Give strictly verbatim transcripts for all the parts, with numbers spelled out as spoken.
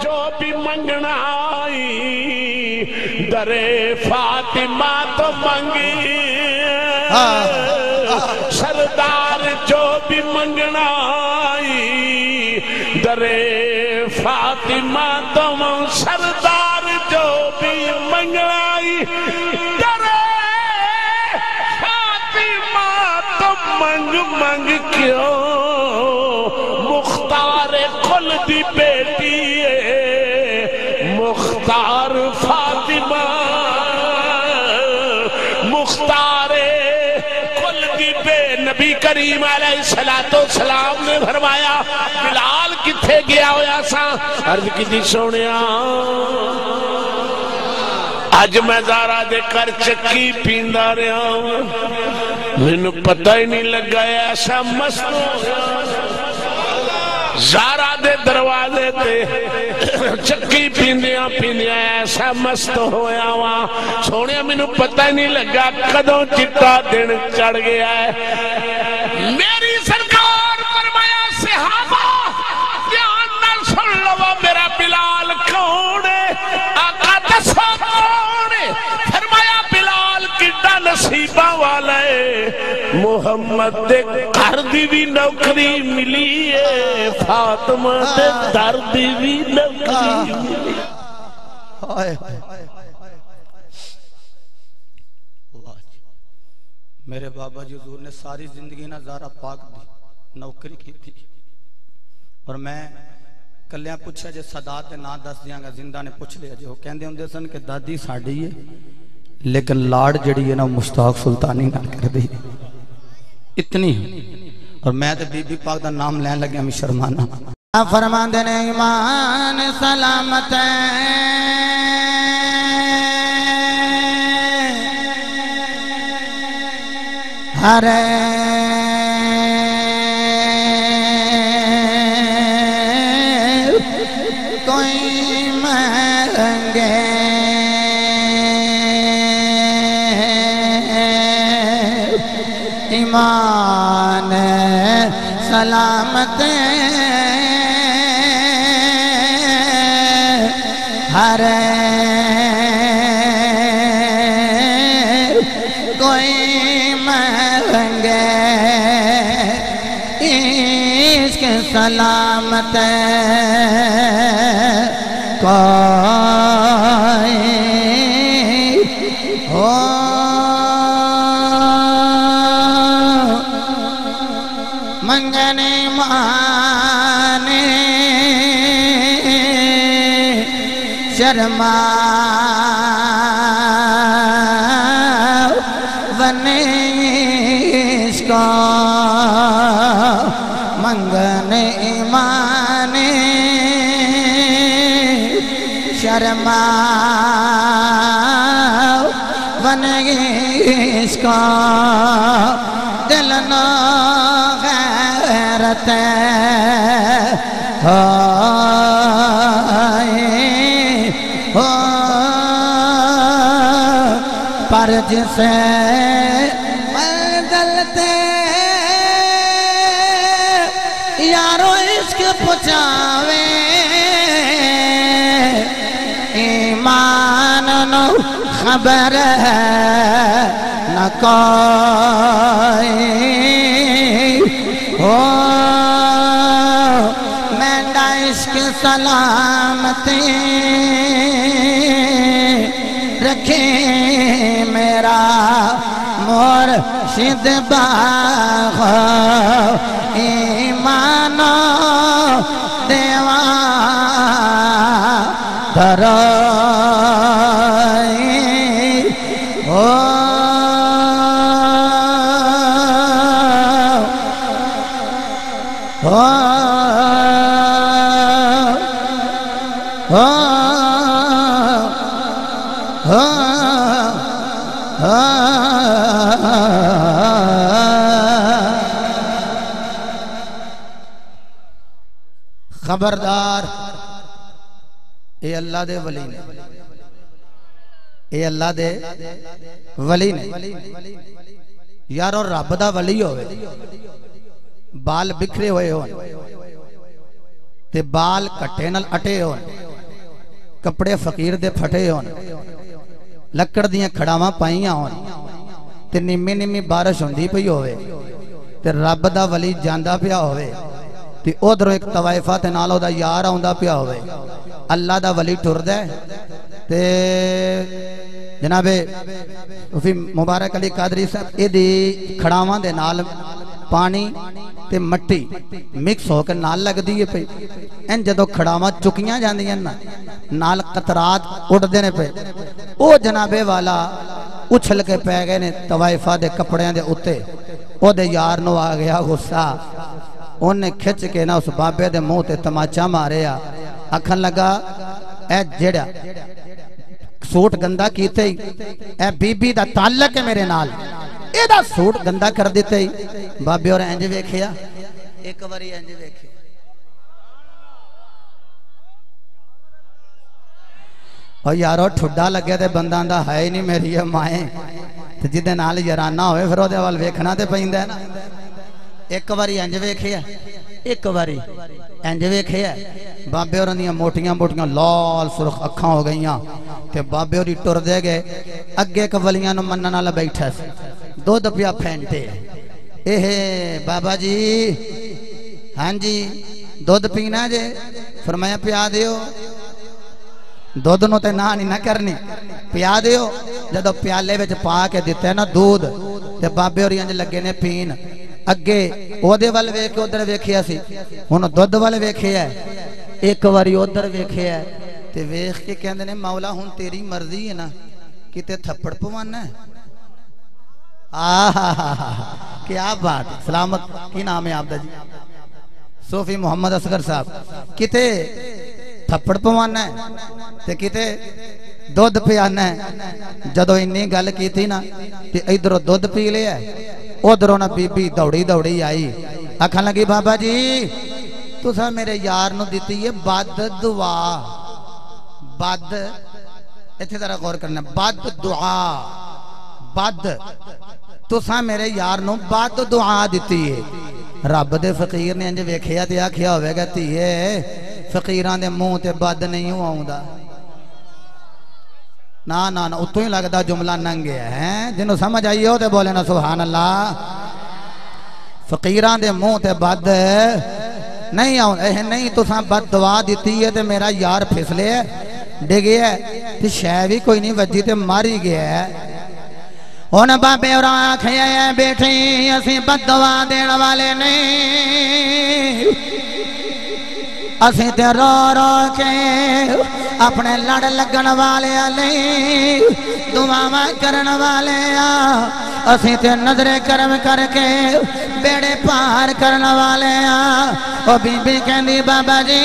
جو بھی منگنا آئی درے فاطمہ تو منگی سردار جو بھی منگنا آئی درے فاطمہ تو منگ سردار جو بھی منگنا آئی درے فاطمہ تو منگ منگ کیوں مختار کل دی بیٹی ہے مختار فاطمہ مختار کل دی بے نبی کریم علیہ السلام نے فرمایا بلال کتھے گیا ہویا سا عرض کی دی سونیا آج میں زارا دے کر چکی پیندہ رہا ہوں میں نے پتہ ہی نہیں لگا ایسا مست ہو زارا دے دروازے تے چکی پیندیاں پیندیاں ایسا مست ہویا وہاں سونے میں نے پتہ ہی نہیں لگا کدوں چٹا دن چڑھ گیا ہے میری سرکار فرمایا صحابہ دھیان نہ سن لو میرا بلال کون ہے آقا دسو کون ہے فرمایا بلال کڈا نصیبہ والا ہے محمد دے گھر دی بھی نوکری ملی ہے فاطمہ دے در دی بھی نوکری ملی میرے بابا جی حضور نے ساری زندگی نہ زارا پاک دی نوکری کی تھی اور میں کلیاں پوچھا جے صدات نا دس دیاں گا زندہ نے پوچھ لیا جو کہندے ہوں دے سن کہ دادی ساڑی ہے لیکن لاڑ جڑی ہے نا مشتاق سلطانی نہ کر دی اتنی اور میں تے بی بی پاک دا نام لین لگیا میں شرمانا فرمان دینے ایمان سلامت ہے ہر کوئی مانگے ایمان سلامت ہر کوئی مانگے عشق سلامت کوئی ہو منگنے مانے شرما ونیش کو منگنے مانے شرما ونیش کو دل نو غیرت ہو پر جسے منزلتے یارو عشق پچاوے ایمان نو خبر ہے نہ کوئی ہو میں عشق سلامتی رکھے میرا مرشد باغ ایمان دیوان درائی ہو ہو ہو خبردار اے اللہ دے ولی نے اے اللہ دے ولی نے یارو رب دا ولی ہوئے بال بکھرے ہوئے ہون تے بال کٹے نل اٹے ہون کپڑے فقیر دے پھٹے ہون لکڑ دیاں کھڑاواں پائیاں ہون تے نمی نمی بارش ہوندی پئی ہوئے تے رب دا ولی جاندا پیا ہوئے تے ادھروں ایک طوائفہ تے نالوں دا یار آوندا پیا ہوئے اللہ دا ولی ٹردا ہے تے جناب مبارک علی قادری صاحب اے دی کھڑاواں دے نال پانی تے مٹی مکس ہو کے نال لگ دیئے پہ ان جدو کھڑاواں چکیاں جاندیاں نا نال قطرات اڑ دینے پہ او جنابے والا اچھل کے پہ گئے نے طوائفہ دے کپڑیاں دے اتے او دے یار نو آ گیا غصہ انہیں کھچ کے نا اس بابے دے منہ تے تماچا ماریا اکھن لگا اے جڑا سوٹ گندہ کیتے ہی اے بی بی دا تعلق ہے میرے نال اے دا سوٹ گندہ کر دیتے ہی بابے اور انج ویکھیا ایک واری انج ویکھیا اور یارو ٹھڈا لگے تے بندان دا ہے نہیں میری مائیں تے جدے نال یارانہ ہوئے پھر دے وال ویکھنا تے پیندا ہے نا ایک واری انج ویکھیا ایک واری انج ویکھیا بابے اور اندیاں موٹیاں موٹیاں لال سرخ اکھاں ہو گئیاں تے بابے اور ٹر دے گئے اگے قولیاں نو منن والا بیٹھا سی دودھ پیا پھینٹے اے بابا جی ہاں جی دودھ پینا جے فرمایا پیا دیو دودھ نو تے نہ نہیں نہ کرنی پیا دیو جدو پیالے وچ پا کے دیتے ہیں نا دودھ تے بابے اور انج لگے نے پین اگے او دے وال ویکھ کے ادھر ویکھیا سی ہن دودھ وال ویکھیا ایک واری ادھر ویکھیا تے ویکھ کے کہندے نے مولا ہن تیری مرضی ہے نا کتے تھپڑ پوانا ہے آہا کیا بات سلامت کی نام ہے آپ دا جی صوفی محمد اصغر صاحب کتے تھپڑ پوانا ہے تے کتے دودھ پیانا ہے جدو انی گل کی تھی نا تے ادھروں دودھ پی لیا ادھروں نا بی بی دوڑی دوڑی آئی آکھن لگی بابا جی تو سا میرے یار نو دیتی ہے بد دعا بد ایتھے ذرا غور کرنا بد دعا بد تو سا میرے یار نو بد دعا دیتی ہے رب دے فقیر نے انج ویکھیا تے آکھیا ہوئے گا تیے فقیران دے منہ تے بد نہیں ہوں دا نا نا نا اتو ہی لگتا جملہ ننگے ہیں جنہوں سمجھ آئیے ہو تے بولے نا سبحان اللہ فقیران دے منہ تے بد نہیں آؤں اے نہیں تو ساں بد دعا دیتی ہے تے میرا یار پھسلے ڈگے ہے تے شے بھی کوئی نہیں وجی تے ماری گیا ہے ان بابے اور آنکھیں ہیں بیٹھی اسی بد دعا دین والے نہیں اسی تے رو رو کے اپنے لڑ لگن والے نہیں دعا کرن والے اسی تے نظر کرم کر کے بیڑے پار کرن والے او بی بی کہندی بابا جی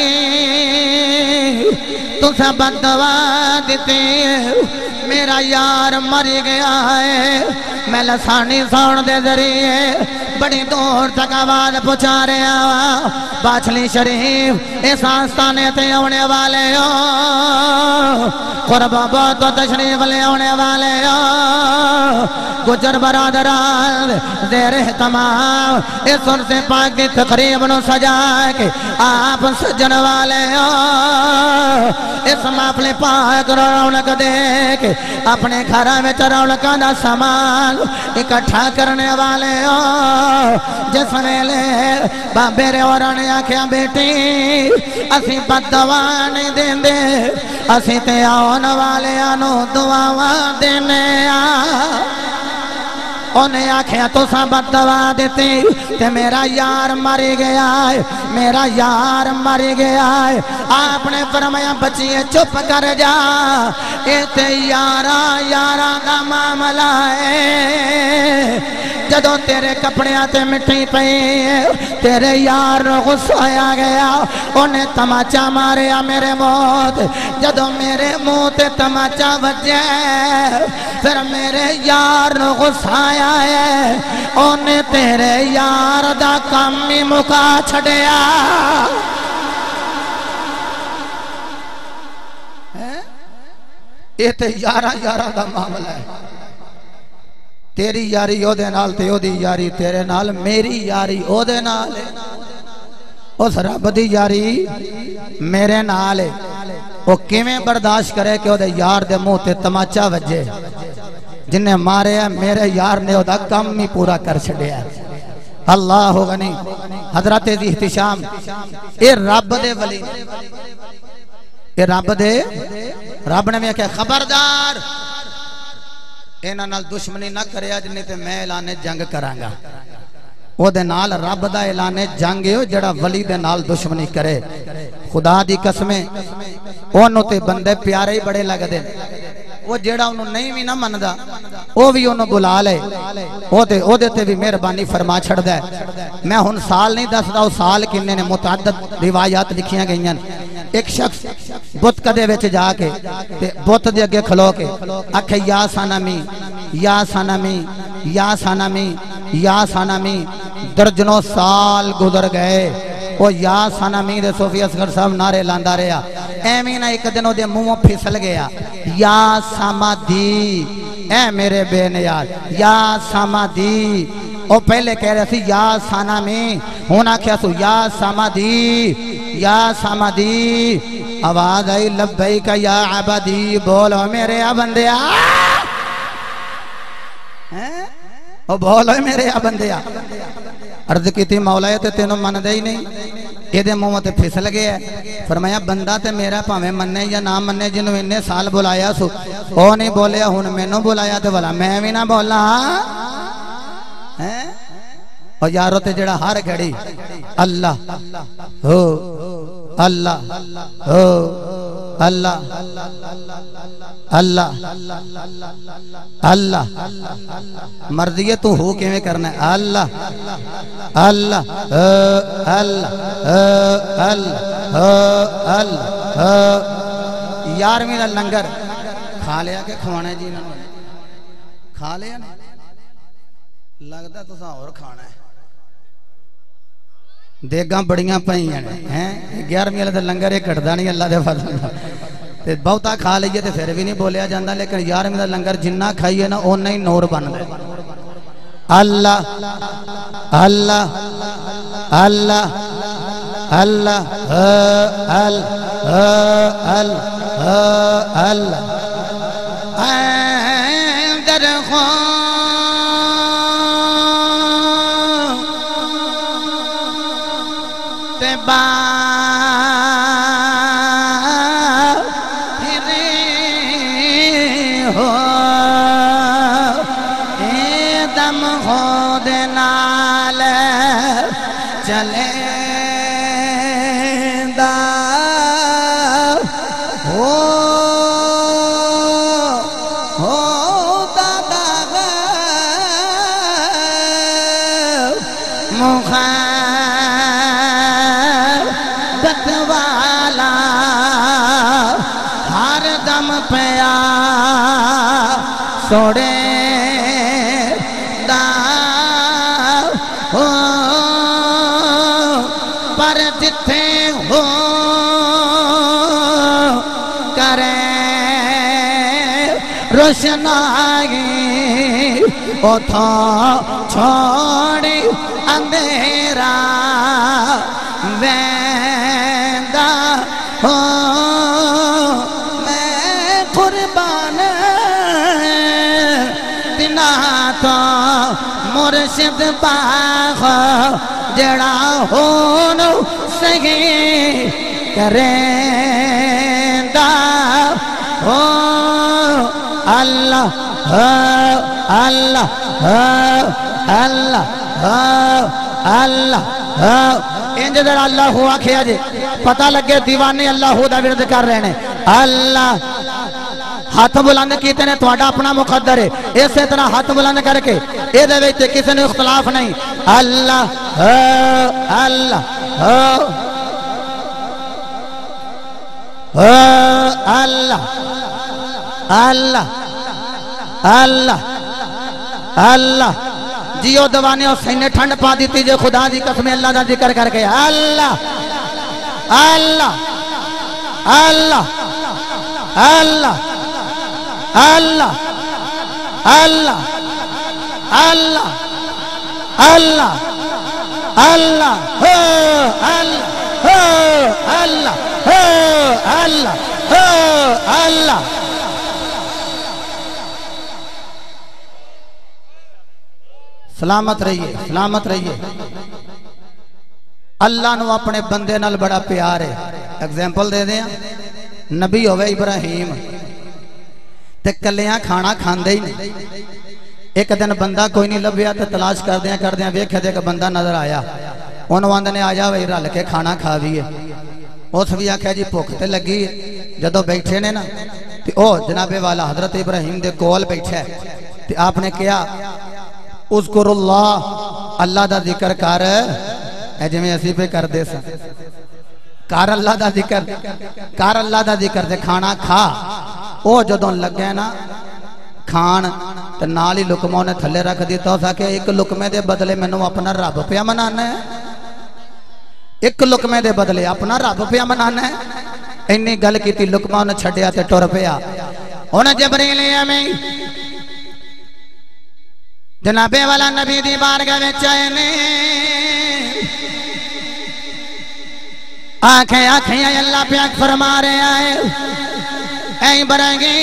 تو سا بد دعا دیتی میرا یار مری گیا ہے میں لسانی ساؤن دے ذریعے بڑی دور تک آواز پہنچا رہا ہوا باچھلی شریف اس آستانے تے ہونے والے ہو قربہ بہت تشریف لے ہونے والے ہو گجر برادران زیر اہتمام اس سن سے پاک دی تقریب نو سجا کے آپ سجن والے ہو اس محفل پاک رونق دے کے اپنے گھرہ میں رونقاں دا سامان اکٹھا کرنے والے ہو جس ویلے بابے رے اور نے آکھیا بیٹی اسی بد دعا نہیں دین دے اسی تے آن والے آنو دعا دینے آ انہیں آکھیا تو سا بد دعا دیتی تے میرا یار ماری گیا ہے میرا یار ماری گیا ہے آپ نے فرمایا بچیے چپ کر جا اے تے یارا یارا دا معاملہ ہے جدو تیرے کپڑیاں تے مٹی پئی تیرے یار نو غصہ آ گیا انہیں تماچا ماریا میرے موت جدو میرے منہ تے تماچا بجے پھر میرے یار نو غصہ آیا ہے انہیں تیرے یار دا کامی مکا چھڑیا یہ تے یارہ یارہ دا معاملہ ہے تیری یاری او دے نال تے او دی یاری تیرے نال میری یاری او دے نال اس رب دی یاری میرے نال وہ کیویں برداشت کرے کہ وہ دے یار دے منہ تے تماچا وجے جنہیں مارے ہے میرے یار نے وہ دا کم ہی پورا کر چھڑیا اللہ غنی حضرت دی احتشام اے رب دے ولی اے رب دے رب نے میں کہا خبردار اینا نال دشمنی نہ کرے جنہیں تے میں اعلان جنگ کرانگا او دے نال رب دا اعلان جنگ ہے جڑا ولی دے نال دشمنی کرے خدا دی قسمیں انہوں تے بندے پیارے ہی بڑے لگ دے وہ جیڑا انہوں نہیں بھی نہ مندہ وہ بھی انہوں بلا لے وہ دے وہ دیتے بھی مہربانی فرما چھڑ دے میں ہن سال نہیں دس دا وہ سال کنے نے متعدد روایات لکھیاں گئیاں ایک شخص بت کدے وچ جا کے بت دے اگے کھلو کے آکھے یا سانمی یا سانمی یا سانمی یا سانمی درجنوں سال گزر گئے وہ یا سانمی دے صوفی اصغر صاحب نعرے لاندہ رہا ایمین ایک دنوں دے منہ پھسل گیا یا سامادی اے میرے بے نیاز یا سامادی وہ پہلے کہہ رہے تھی یا سانمی ہونا کیا سو یا سامادی یا سامادی آواز آئی لبیک یا عبادی بولو میرے بندیا وہ بولو میرے بندیا عرض کی تھی مولا تے تینوں من دے ہی نہیں یہ دے منہ تے پھسل گیا فرمایا بندہ تے میرا پاویں مننے یا نہ مننے جنہوں انہیں سال بلایا سو او نہیں بولیا ہن مینوں بلایا تے بولا میں بھی نہ بولا اور یارو تے جڑا ہر گھڑی اللہ ہو اللہ ہو اللہ اللہ اللہ مرضی تو ہو کیویں کرنا ہے اللہ اللہ اللہ اللہ اللہ یارویں دا لنگر کھا لیا کہ کھوانا ہے جی انہوں نے کھا لیا نہیں لگتا تو سا اور کھانا ہے دیگاں بڑیاں پہیاں ہیں گیارہویں والا لنگر یہ کٹدا نہیں اللہ دے فضل تے بہتا کھا لئیے تے پھر بھی نہیں بولیا جاندہ لیکن گیارہویں والا لنگر جنہ کھائیے نا اونا ہی نور بن دے اللہ اللہ اللہ اللہ اللہ اللہ در خون ہو اے دم خود نال چلے دا ہو ہو دادا مخ والا ہر دم پیا سوڑے دا ہو پر جتھے ہو کرے روشنائی اتھا چھوڑی اندھیرا ویندہ ہو میں قربان دنا تو مرشد باغ جڑا ہون سہی کریندہ ہو اللہ اللہ اللہ اللہ انج در اللہ ہوا کھیا جے پتہ لگے دیوانے اللہ ہو دا ورد کر رہے ہیں اللہ ہاتھ بلند کیتے نے تواڈا اپنا مقدر ہے اسی طرح ہاتھ بلند کر کے اے دے وچ کسی نے اختلاف نہیں اللہ اللہ اللہ اللہ اللہ اللہ جیو دوانے اور سینے ٹھنڈ پا دیتی جے خدا دی قسم اللہ دا ذکر کر کے اللہ اللہ اللہ اللہ اللہ اللہ اللہ اللہ اللہ ہو اللہ ہو اللہ ہو اللہ ہو سلامت رہیے سلامت رہیے اللہ نو اپنے بندے نال بڑا پیار ہے ایگزامپل دے دیں نبی ہوئے ابراہیم تے کلیاں کھانا کھاندے ہی نہیں ایک دن بندہ کوئی نہیں لبیا تے تلاش کر دیا کر دیا ویکھے دے کہ بندہ نظر آیا انہوں آندے نے آجا وہی رل کے کھانا کھا دیئے اس بھی آکھیا جی بھوک تے لگی جدو بیٹھے نے نا تے او جناب والا حضرت ابراہیم دے کول بیٹھے تے آپ نے کیا اذکر اللہ اللہ دا ذکر کر اے جو میں اسی پہ کر دے سا کار اللہ دا ذکر کار اللہ دا ذکر دے کھانا کھا او جدوں لگے نا کھان تو نالی لکموں نے تھلے رکھ دیتا ہو ساکے ایک لکمے دے بدلے میں نو اپنا رب پیا منانا ہے ایک لکمے دے بدلے اپنا رب پیا منانا ہے انی گل کی تی لکموں نے چھڑیا تے ٹور پیا انہیں جبریل امین جنابے والا نبی دی بارگاہ میں چاہنے آنکھیں آنکھیں اللہ پیاک فرما رہے آئے اے برنگی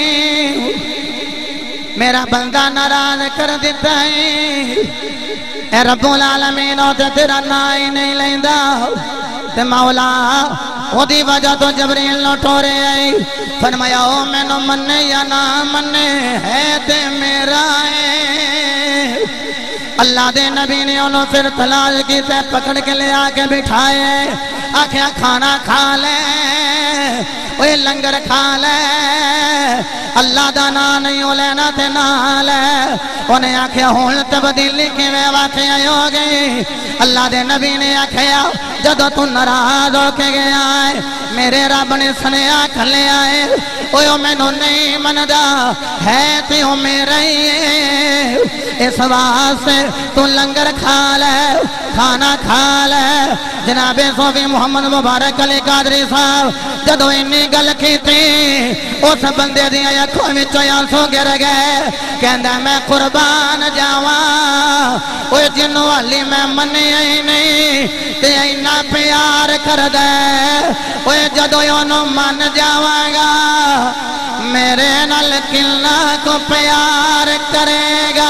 میرا بندہ ناراض کر دیتا ہے اے رب العالمین او تے تیرا نائی نہیں لیندہ تے مولا او دی وجہ تو جبریل نو ٹورے آئی فرمایا او میں نو مننے یا نہ مننے ہے تے میرا ہے اللہ دے نبی نے انہوں پھر تلاش کی تے پکڑ کے لے آکے بٹھائے آکھیا کھانا کھا لے اوہ لنگر کھا لے اللہ دا نا نہیں ہو لینا تے نہ لے انہیں آکھیا ہون تبدیلی کی میں واقعی ہو گئی اللہ دے نبی نے آکھیا جدو تو ناراض ہو کے گیا ہے میرے رب نے سنے آکھ لے آئے اوہ میں نو نہیں مندہ ہے تے ہو میرے ہی اس واسطے تو لنگر کھا لے کھانا کھا لے جناب صوفی محمد مبارک علی قادری صاحب جدو انی گل کی تھی اس بندے دیا یکھوں میں چویاں سو گر گئے کہندہ میں قربان جاواں اوہ جنو والی میں منی ہی نہیں تے اینا پیار کر دے اوہ جدو یونو من جاواں گا میرے نال کلنا کو پیار کرے گا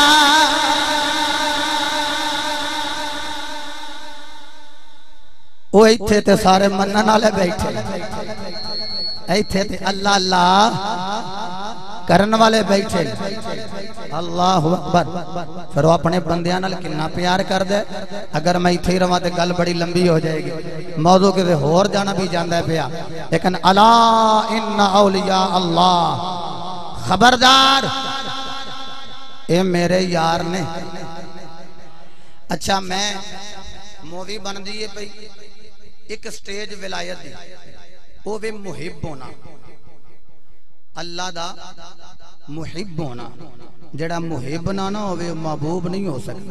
وہ ایتھے تے سارے منن والے بیٹھے ایتھے تے اللہ اللہ کرن والے بیٹھے اللہ اکبر پھر وہ اپنے بندیاں نال کتنا پیار کر دے اگر میں ایتھے ہی رہواں تے گل بڑی لمبی ہو جائے گی موضوع کے ہور جانا بھی جاندا ہے پیا لیکن الا ان اولیاء اللہ خبردار اے میرے یار نے اچھا میں مووی بن دیئے پئی ایک سٹیج ولایت دی وہ بھی محب ہونا اللہ دا محب ہونا جڑا محب نہ نہ ہوئے محبوب نہیں ہو سکتا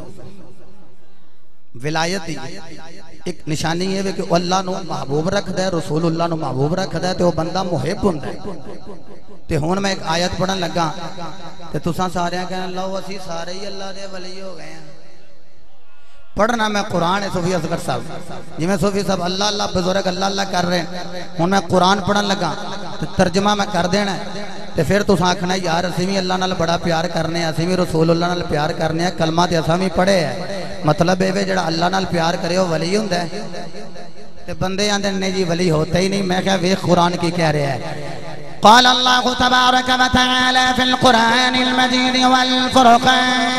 ولایت دی ایک نشانی ہے کہ اللہ نو محبوب رکھ دے رسول اللہ نو محبوب رکھ دے تو وہ بندہ محب ہوندہ ہے تے ہون میں ایک آیت پڑھن لگا تے تساں سارے ہیں کہنے اللہ اسی سارے ہی اللہ دے ولی ہو گئے ہیں پڑھنا میں قرآن ہے صوفی اصغر صاحب جی میں صوفی صاحب اللہ اللہ بزرگ اللہ اللہ کر رہے ہیں ہوں میں قرآن پڑھن لگا تو ترجمہ میں کر دینا ہے تو پھر تو آکھنا یار اسی بھی اللہ نال بڑا پیار کرنے ہیں اسی بھی رسول اللہ نال پیار کرنے ہیں کلمہ تے اساں بھی پڑھے ہیں مطلب ہے جڑا اللہ نال پیار کرے وہ ولی ہوندا ہے تے بندے آندے نے جی ولی ہوتا ہی نہیں میں کہا ویکھ قرآن کی کہہ رہا ہے قال اللہ تبارک و تعالی فی القرآن المجید والفرقان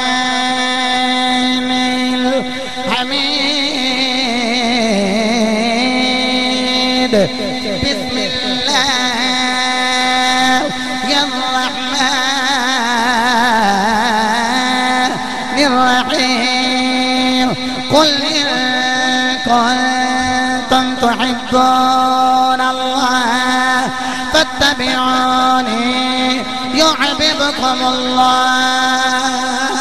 حمید بسم اللہ الرحمن الرحیم قل ان کنتم تحبون اللہ فاتبعونی یحببکم اللہ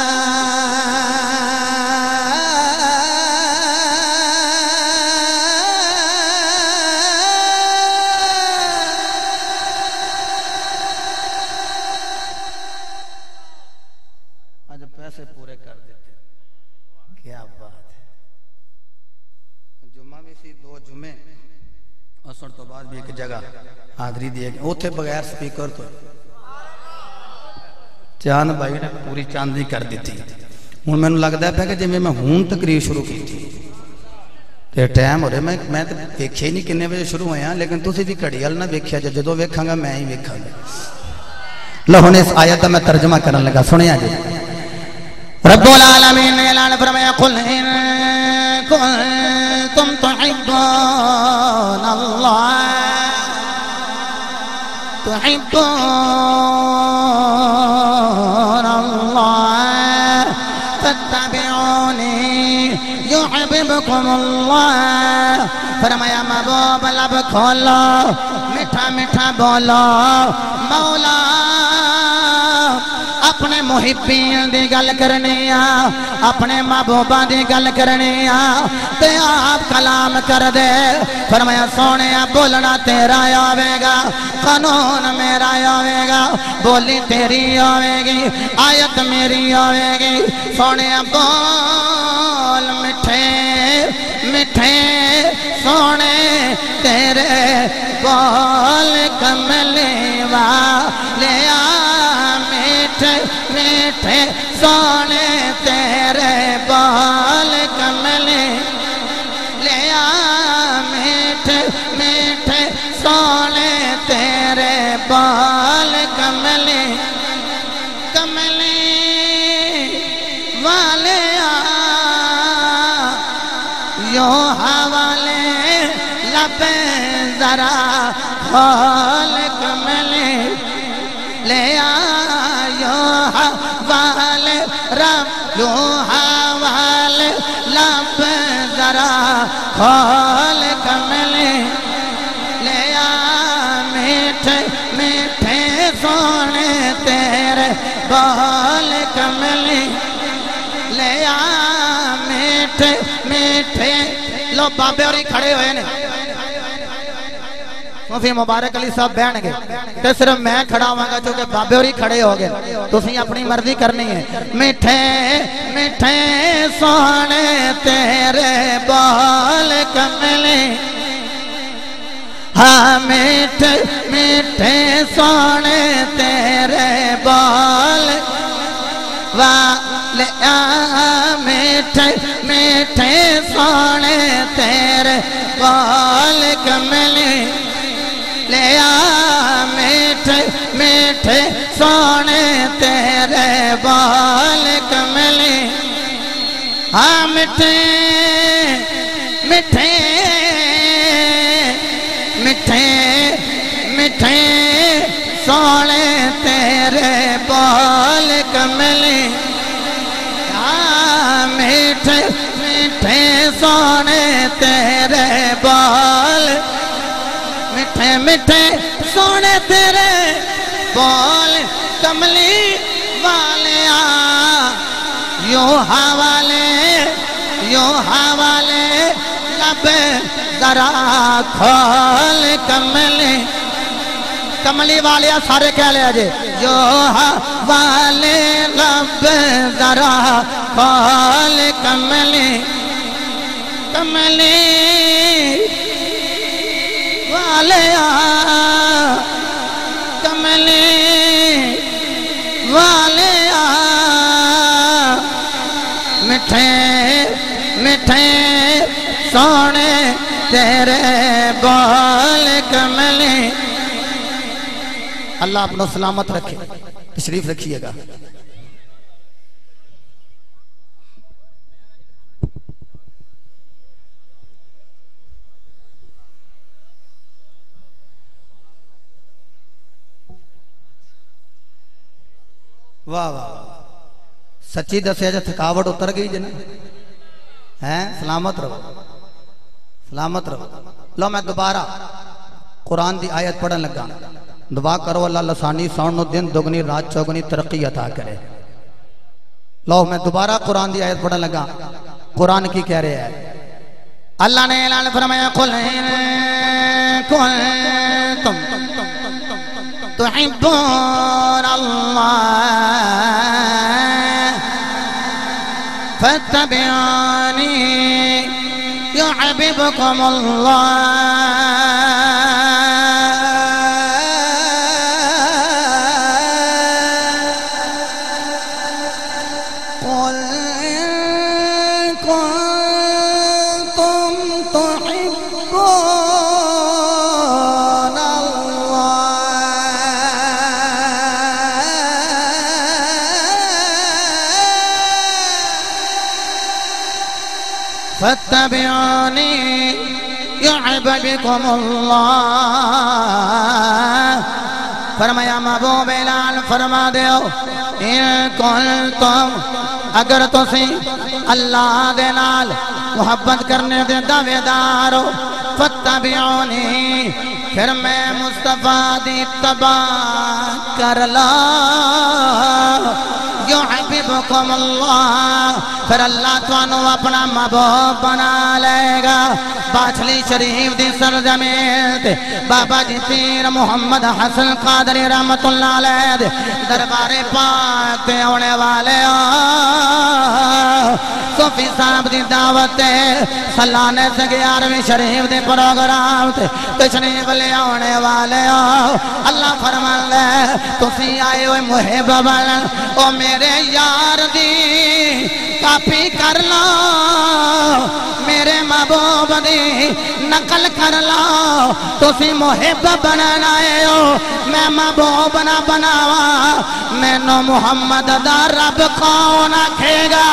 حاضری دیئے گئے اوتھے بغیر سپیکر تو چاند بھائی نے پوری چاندی کر دی تھی ہوں مینوں لگتا پیا کہ جی میں ہوں تقریر شروع کی تے ٹائم ہو رہا میں میں تو ویکھیا ہی نہیں کنے بجے شروع ہویا لیکن تسی بھی گھڑی وال نہ ویکھیا جے جدوں ویکھاں گا میں ہی ویکھاں گا لو ہن اس آیت دا میں ترجمہ کرن لگا سنیا جی رب العالمین نے اعلان فرمایا قل ان کنتم تحبون اللہ تحبون اللہ فاتبعونی یحببکم اللہ فرمایا محبوب لب کھولو میٹھا میٹھا بولو مولا اپنے محبین دی گل کرنی آ اپنے محبوبہ دی گل کرنی آ تے آپ کلام کر دے فرمایا سونے بولنا تیرا آوے گا قانون میرا آوے گا بولی تیری آوے گی آیت میری آوے گی سونے بول مٹھے مٹھے سونے تیرے بول کملی والے آ میٹھے میٹھے سونے تیرے بول کملی لے آ میٹھے میٹھے سونے تیرے بول کملی کملی والے آ یوں حوالے لبے ذرا کھول کملی لے آیو حوالے رب یوں حوالے لب ذرا کھول کملی لے آ میٹھے میٹھے سونے تیرے بول کملی لے آ میٹھے میٹھے لو بابے اور ہی کھڑے ہوئے نے مفتی مبارک علی صاحب بیٹھ گئے تے صرف میں کھڑا ہوں گا چونکہ بابے اور ہی کھڑے ہو گئے تسی اپنی مرضی کرنی ہے میٹھے میٹھے سونے تیرے بول کملی ہاں میٹھے میٹھے سونے تیرے بول والے آ میٹھے میٹھے سونے تیرے بول کملی لے آ میٹھے میٹھے سونے تیرے بول کملی ہاں میٹھے میٹھے میٹھے میٹھے سونے تیرے بول کملی ہاں میٹھے میٹھے سونے تیرے بول میٹھے میٹھے سونے تیرے بول کملی والے آ یوں حوالے یوں حوالے لب ذرا کھول کملی کملی والے سارے کہہ لیا جے یوں حوالے لب ذرا کھول کملی کملی والے آ کملی والے آ مٹھے مٹھے سونے تیرے بول کملی اللہ اپنا سلامت رکھے تشریف رکھیے گا واہ واہ سچی دسیا جا تھکاوٹ اتر گئی جن ہیں سلامت رہو سلامت رہو لو میں دوبارہ قرآن دی آیت پڑھن لگا دعا کرو اللہ لسانی سونو دن دگنی رات چوگنی ترقی عطا کرے لو میں دوبارہ قرآن دی آیت پڑھن لگا قرآن کی کہہ رہے ہیں اللہ نے اعلان فرمایا قل کنتم تحبون اللہ فاتبعونی یحببکم اللہ قل فاتبعونی یحببکم اللہ فرمایا محبوب اعلان فرما دیو ان کنتم اگر تسی اللہ دے نال محبت کرنے دے دعوے دارو فاتبعونی پھر میں مصطفیٰ دی اتباع کر لا یحببکم اللہ پھر اللہ توانو اپنا محبوب بنا لے گا باچھلی شریف دی سرزمین تے بابا جی پیر محمد حسن قادری رحمت اللہ علیہ دے دربار پاک تے ہونے والے صوفی صاحب دی دعوت تے سلانے سے گیارہویں شریف دی پروگرام تے تشریف لے ہونے والے اللہ فرمان لے تسی آئے ہوئے محب بلن او میرے یار دی کاپی کر لو میرے محبوب دی نقل کر لو تسی محب بنانا ہے ہو میں محبوب نہ بناوا میں نو محمد دا رب کون آکھے گا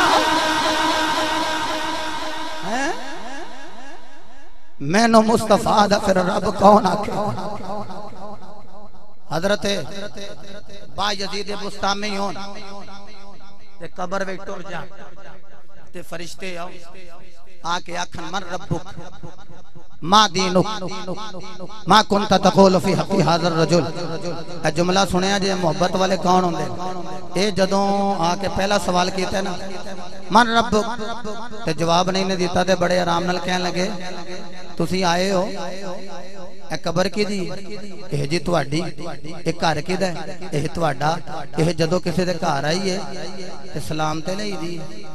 میں نو مصطفیٰ دا پھر رب کون آکھے گا حضرت با یزید بستامی ہون تے قبر وے ٹر جا تے فرشتے آؤ آکے آکھن من ربک ما دینک ما کنت تقول فی حقی حاضر رجل اے جملہ سنیا جے محبت والے کون ہوں دے اے جدوں آکے پہلا سوال کیتا ہے نا من ربک تے جواب نہیں دیتا تے بڑے آرام نال کہنے لگے تسی آئے ہو اے قبر کی دی اے جی تواڈی اے گھر کیدا ہے اے تواڈا اے جدوں کسے دے گھر آئی ہے تے سلام تے لئی دی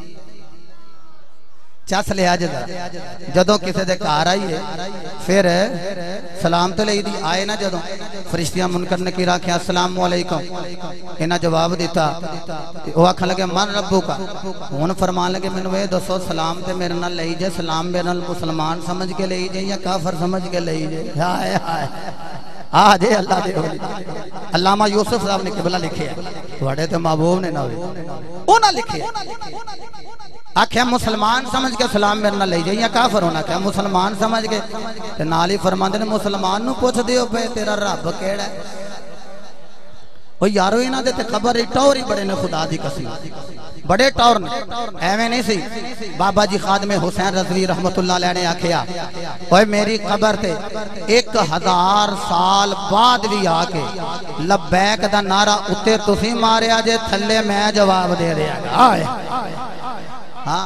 چس لیا جدا جدوں کسے دے گھر آئی ہے پھر سلام تے لئی دی آئے نا جدوں فرشتیاں منکر نکیر آکھیا السلام علیکم انہاں جواب دیتا وہ آکھن لگے من ربکا ہن فرمان لگے مینوں اے دسو سلام تے میرے نال لئی جے سلام میرے نال مسلمان سمجھ کے لئی جے یا کافر سمجھ کے لئی جے ہائے ہائے آ جے اللہ دے ہولی علامہ یوسف صاحب نے قبلہ لکھے ہیں تواڈے تے محبوب نے نہ ہوئے انہاں لکھے آکھیا مسلمان سمجھ کے سلام میرے نہ لے جائیں یا کافر ہونا کہا مسلمان سمجھ کے تے نالی فرماندے نے مسلمان نو پوچھ دیو پہ تیرا رب کیڑا ہے وہ یارو انہاں دے تے قبر ٹور ہی بڑے نے خدا دی قسم بڑے ٹور نے ایویں نہیں سی بابا جی خادم حسین رضوی رحمت اللہ علیہ نے آکھیا اوے میری قبر تے ایک ہزار سال بعد بھی آ کے لبیک دا نعرہ اتے تسی ماریا جے تھلے میں جواب دے دیا گا آئے ہاں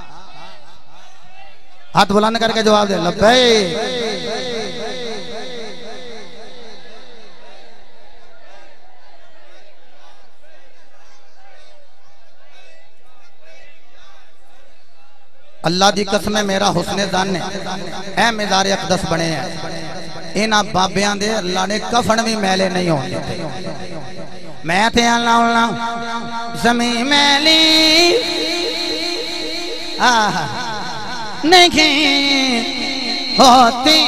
ہاتھ بلند کر کے جواب دے لبیک اللہ دی قسم ہے میرا حسن ظن ہے اے مزار اقدس بنے ہیں انہاں بابیاں دے اللہ نے کفن بھی میلے نہیں ہون دیتے میں تے اللہ اللہ زمین میلی آہ نہیں ہوتی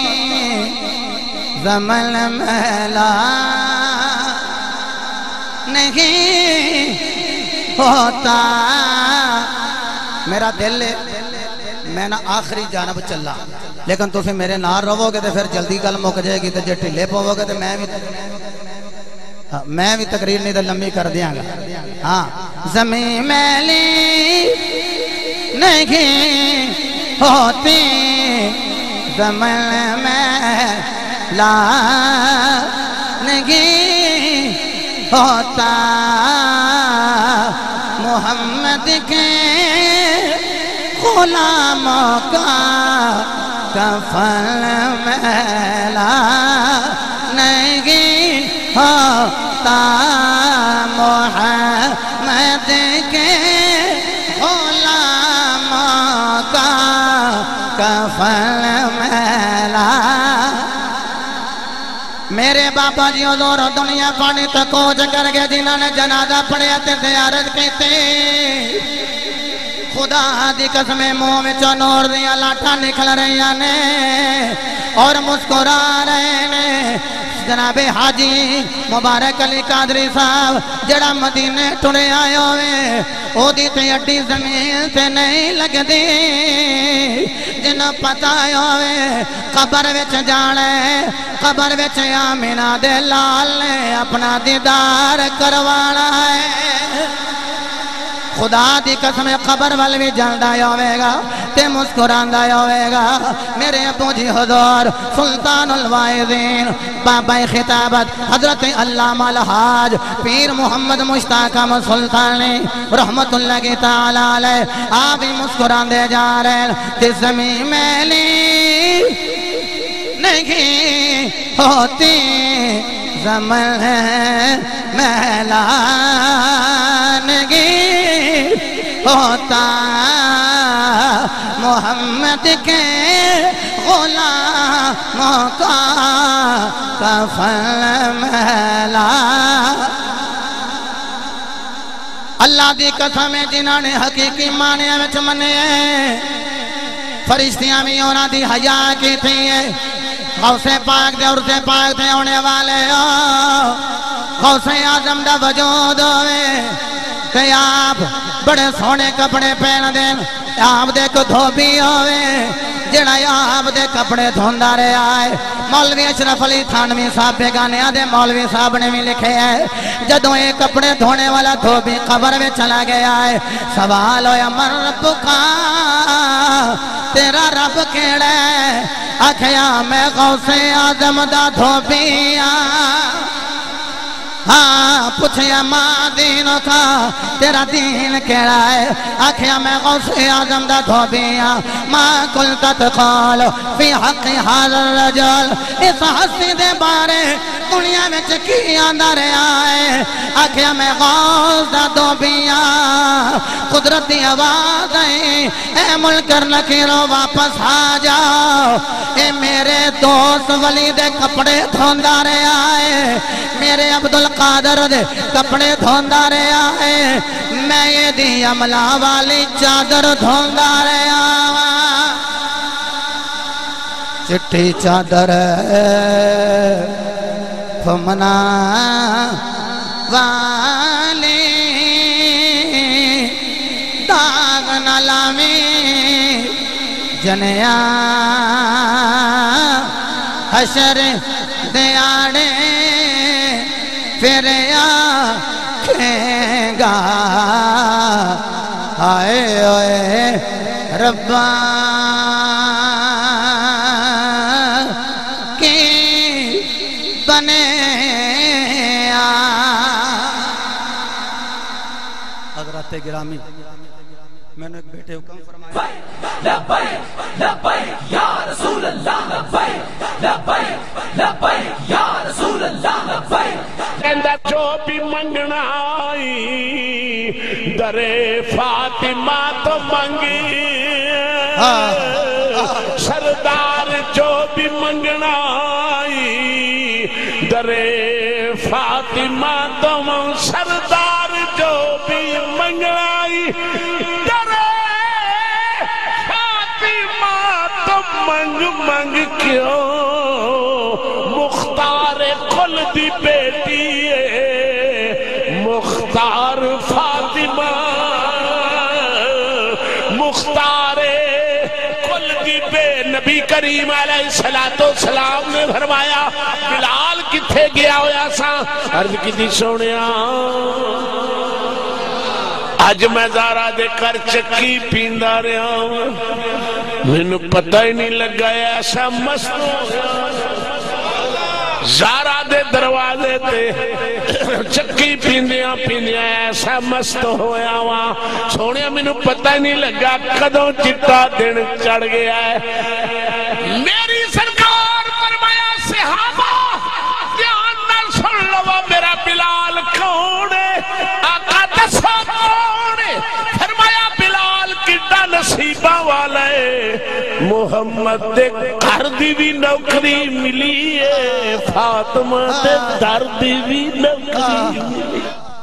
زمن میلا نہیں ہوتا میرا دل میں نا آخری جانب چلا لیکن تو پھر میرے نار رہو گے تو پھر جلدی گل مک جائے گی تو جے ٹھلے پاؤ گے تو میں بھی میں بھی تقریر نہیں تو لمبی کر دیاں گا ہاں زمین میلی نہیں ہوتی زمن میں لا نہیں ہوتا محمد کے غلاموں کا کفن میلا نہیں ہوتا محمد کے غلاموں کا کفن میلا میرے بابا جی حضور دنیا پانی تکوج کر گئے جنہوں نے جنازہ پڑھیا تے زیارت کیتے خدا دی قسم منہ وچوں نور دیاں لاٹھاں نکل رہی نے اور مسکرا رہے نے جناب حاجی مبارک علی قادری صاحب جڑا مدینے ٹرے آئے ہوئے او دی تے اڈی زمین تے نہیں لگ دی جنہ پتہ ہوئے قبر وچ جانے قبر وچ آمینہ دے لال نے اپنا دیدار کروانا ہے خدا دی قسم قبر وال بھی جاندا ہوے گا تے مسکراندا ہوے گا میرے ابو جی حضور سلطان الواعظین بابا خطابت حضرت علامہ الحاج پیر محمد مشتاق احمد سلطانی رحمت اللہ تعالی علیہ آپ بھی مسکراندے جا رہے تے زمین میلی نہیں ہوتی زمن میلانگی ہوتا محمد کے غلاموں کا کفن میلا اللہ دی قسم جنہاں نے حقیقی معنی وچ منے فرشتیاں بھی انہاں دی حیا کی تھی غوث پاک دے عرض پاک دے ہونے والے ہو غوث اعظم دا وجود ہوئے کہ آپ بڑے سونے کپڑے پہن دیں آپ دے کو دھوبی ہوئے جڑا آپ دے کپڑے دھوندا رہے آئے مولوی اشرف علی تھانوی صاحب بیگانے دے مولوی صاحب نے بھی لکھے ہے جدوں یہ کپڑے دھونے والا دھوبی قبر میں چلا گیا ہے سوال ہویا من رب کا تیرا رب کیڑا ہے آکھیا میں غوث اعظم دا دھوبیاں ہاں پوچھیا ماں دینوں کا تیرا دین کیڑا ہے آکھیا میں غوث اعظم دا دھوبیاں ماں قلت تقال فی حق حاضر رجل اس ہستی دے بارے دنیا میں چکی آندہ رہا ہے آکھیا میں غوث دا دھوبیاں قدرتی آواز آئی اے ملکر نکیرو واپس آ جاؤ اے میرے دوست ولی دے کپڑے دھوندا رہا ہے میرے عبدالقادر دے کپڑے دھوندا رہا ہے میں یہ دی عملہ والی چادر دھوندا رہا چٹھی چادر فمنا والی داغ نلامی جنیا حشر دیاڑے پھر آکھیں گا آئے اوئے ربا کی بنے حضرت گرامی میں نے ایک بیٹے حکم فرمایا لبیک لبیک یا رسول اللہ لبیک لبیک لبیک یا رسول اللہ لبیک کہندا جو بھی منگنا آئی در فاطمہ تو منگی سردار جو بھی منگنا آئی در فاطمہ تو منگ سردار جو بھی منگنا آئی در فاطمہ تو منگ منگ کیوں مختار کل دی بیٹی ہے مختار فاطمہ مختار کل دی بے نبی کریم علیہ السلام نے فرمایا بلال کتھے گیا ہویا سا عرض کی دی سونیا آج میں زارہ دے کر چکی پیندہ رہا ہوں میں نے پتہ ہی نہیں لگا ایسا مست ہو زارہ دے دروازے تے چکی پیندیاں پیندیاں ایسا مست ہویا وہاں سونے میں نے پتہ ہی نہیں لگا کدوں چٹا دن چڑھ گیا ہے میری سرکار فرمایا صحابہ دھیان نہ سن لو میرا بلال کون ہے آقا دسو کون ہے فرمایا بلال کڈا نصیبہ والا ہے محمد دے گھر دی بھی نوکری ملی ہے فاطمہ دے در دی بھی نوکری ملی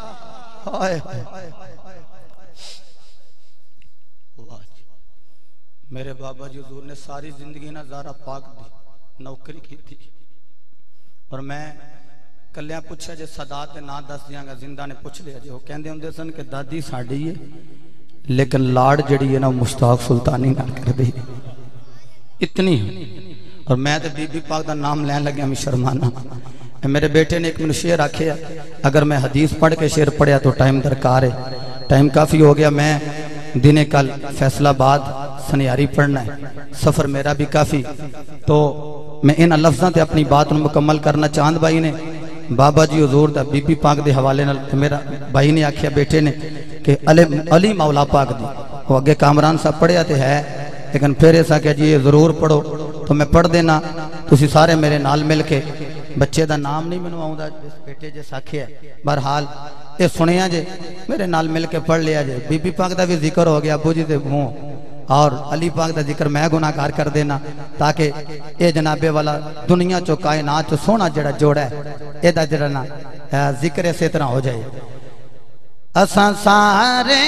میرے بابا جی حضور نے ساری زندگی نہ زارہ پاک دی نوکری کی تھی اور میں کلیاں پوچھا جے سادات دے نام دس دیاں گا زندہ نے پوچھ لیا جے وہ کہندے ہوندے سن کہ دادی ساڈی ہے لیکن لاڑ جڑی ہے نا مشتاق سلطانی نال کر دی اتنی ہے۔ اور میں تے بی بی پاک دا نام لین لگیا میں شرمانا۔ میرے بیٹے نے ایک منو شعر آکھیا اگر میں حدیث پڑھ کے شعر پڑھیا تو ٹائم درکار ہے، ٹائم کافی ہو گیا، میں دن کل فیصلہ آباد سنیاری پڑھنا ہے، سفر میرا بھی کافی، تو میں ان لفظاں تے اپنی بات مکمل کرنا چاند بھائی نے بابا جی حضور دا بی بی پاک دے حوالے نال میرا بھائی نے آکھیا بیٹے نے کہ علی مولا پاک دی وہ اگے کامران صاحب پڑھیا تے ہے لیکن پھر ایسا کہ جی یہ ضرور پڑھو تو میں پڑھ دینا، تسی سارے میرے نال مل کے بچے دا نام نہیں منو آؤں دا جس بیٹے جے ساکھے ہے، بہرحال یہ سنیا جے میرے نال مل کے پڑھ لیا جے، بی بی پاک دا بھی ذکر ہو گیا ابو جی دے منہ اور علی پاک دا ذکر میں گناہگار کر دینا تاکہ اے جنابے والا دنیا چو کائنات چو سونا جڑا جوڑا ہے اے دا جڑا نا ذکر ایسے طرح ہو جائے۔ اساں سارے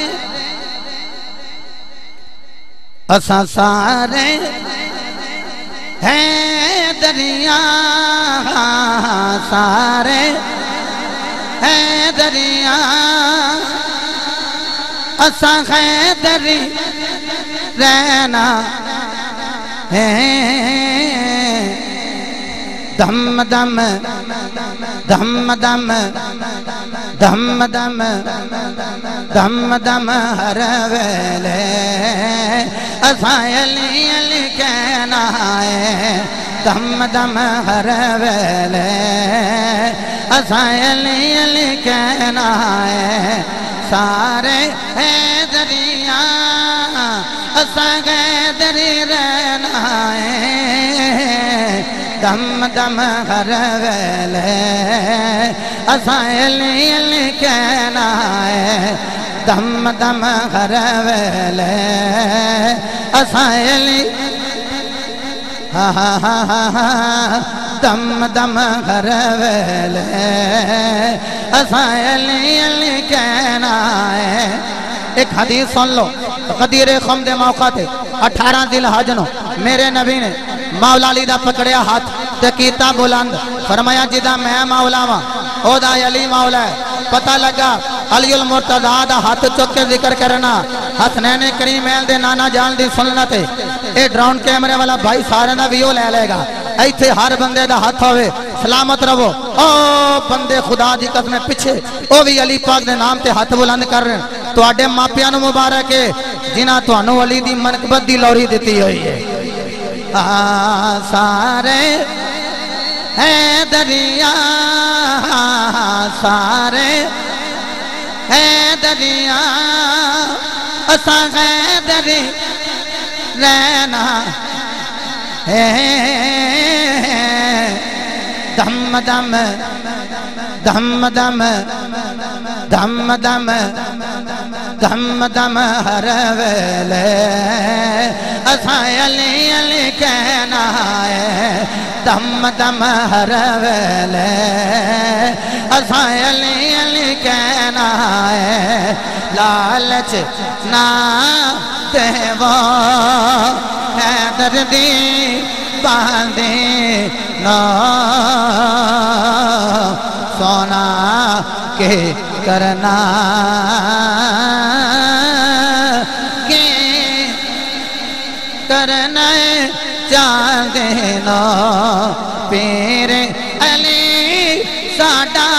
اساں سارے ہیں دریا سارے ہیں دریا اساں خیدری رہنا ہے دم دم دم دم دم دم دم دم ہر ویلے اساں علی علی کہنا ہے دم دم ہر ویلے اساں علی علی کہنا ہے سارے حیدریاں اساں حیدری رہنا ہے دم دم ہر ویلے اساں علی علی کہنا ہے دم دم ہر ویلے اساں علی ہاں ہاں ہاں ہاں دم دم ہر ویلے اساں علی علی کہنا ہے۔ ایک حدیث سن لو، غدیر خم دے موقع تے اٹھارہ ذی الحج نو میرے نبی نے مولا علی دا پکڑیا ہاتھ تے کیتا بلند، فرمایا جدا میں مولا وا او دا علی مولا ہے۔ پتہ لگا علی المرتضیٰ دا ہاتھ چک کے ذکر کرنا حسنین کریمین دے نانا جان دی سنت ہے۔ اے ڈرون کیمرے والا بھائی سارے دا ویو لے لے گا، ایتھے ہر بندے دا ہاتھ ہوئے سلامت رہو۔ او بندے خدا دی قسم پیچھے او بھی علی پاک دے نام تے ہاتھ بلند کر رہے ہیں، تو آڈے ماپیاں نو مبارک ہے جنہاں تو انو علی دی منقبت دی لوری دیتی ہوئی ہے۔ سارے حیدریاں سارے حیدریاں اساں حیدری رہنا ہے دم دم دم دم دم دم دم دم ہر ویلے اساں علی علی کہنا ہے دم دم ہر ویلے اساں علی علی کہنا ہے لالچ نہ تے وہ حیدر دی باندے نہ سونا کے کرنا کے کرنا چاندے نو پیر علی ساڈا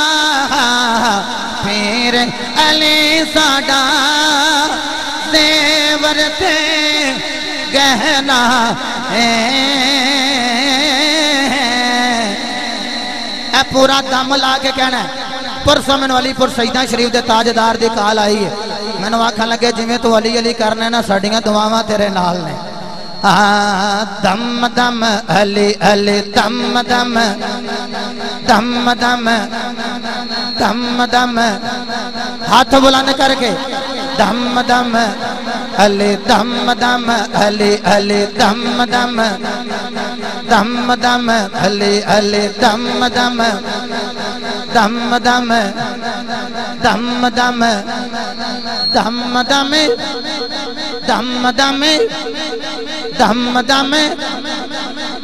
پیر علی ساڈا دیور تے گہنا ہے۔ اے پورا دم لا کے کہنا ہے پرسوں میں علی پور سیدہ شریف دے تاجدار دی کال آئی ہے، میں نے آکھن لگے جویں تو علی علی کرنے نا ساڈیاں دعاواں تیرے نال نے۔ دم دم علی علی دم دم دم دم دم دم ہاتھ بلند کر کے دم دم علی دم دم علی علی دم دم دم دم علی علی دم دم دم دم دم دم دم دم دم دم دم دم